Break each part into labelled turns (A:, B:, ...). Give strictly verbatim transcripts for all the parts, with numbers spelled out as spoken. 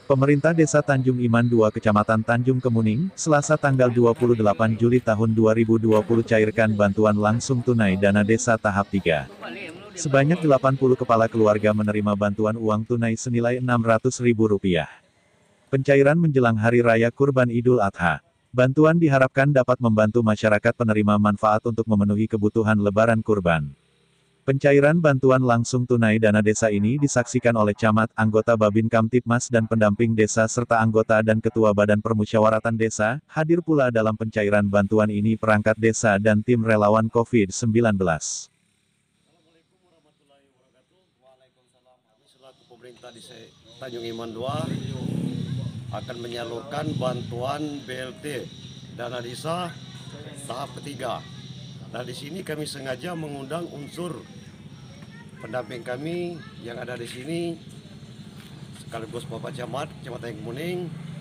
A: Pemerintah Desa Tanjung Iman dua Kecamatan Tanjung Kemuning, Selasa tanggal dua puluh delapan Juli tahun dua ribu dua puluh cairkan bantuan langsung tunai dana desa tahap tiga. Sebanyak delapan puluh kepala keluarga menerima bantuan uang tunai senilai enam ratus ribu rupiah. Pencairan menjelang Hari Raya Kurban Idul Adha. Bantuan diharapkan dapat membantu masyarakat penerima manfaat untuk memenuhi kebutuhan Lebaran Kurban. Pencairan bantuan langsung tunai dana desa ini disaksikan oleh camat, anggota Babin Kamtibmas dan pendamping desa serta anggota dan ketua Badan Permusyawaratan Desa. Hadir pula dalam pencairan bantuan ini perangkat desa dan tim relawan covid sembilan belas.
B: Assalamualaikum warahmatullahi wabarakatuh. Waalaikumsalam. Kami selaku pemerintah di Tanjung Iman dua akan menyalurkan bantuan B L T dana desa tahap ketiga. Nah, di sini kami sengaja mengundang unsur pendamping kami yang ada di sini, sekaligus Bapak Camat, Kecamatan Kemuning,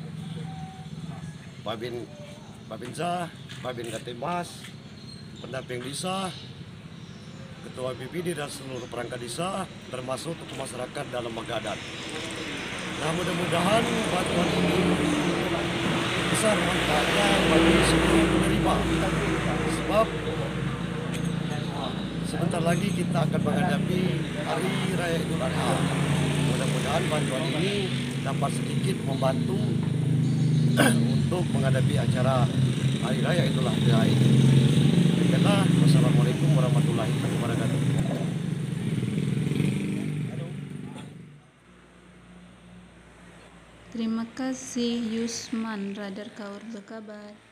B: Babin Babinsa, Babin Kamtibmas, pendamping desa, Ketua B P D dan seluruh perangkat desa, termasuk tokoh masyarakat dalam Magadan. Nah, mudah-mudahan bantuan ini besar manfaatnya bagi seluruh penerima. Sebab sebentar lagi kita akan menghadapi Hari Raya Idul Adha. Mudah-mudahan bantuan ini dapat sedikit membantu untuk menghadapi acara Hari Raya Idul Adha ini. Demikianlah, wassalamualaikum warahmatullahi wabarakatuh.
C: Terima kasih Yusman, Radar Kaur berkabar.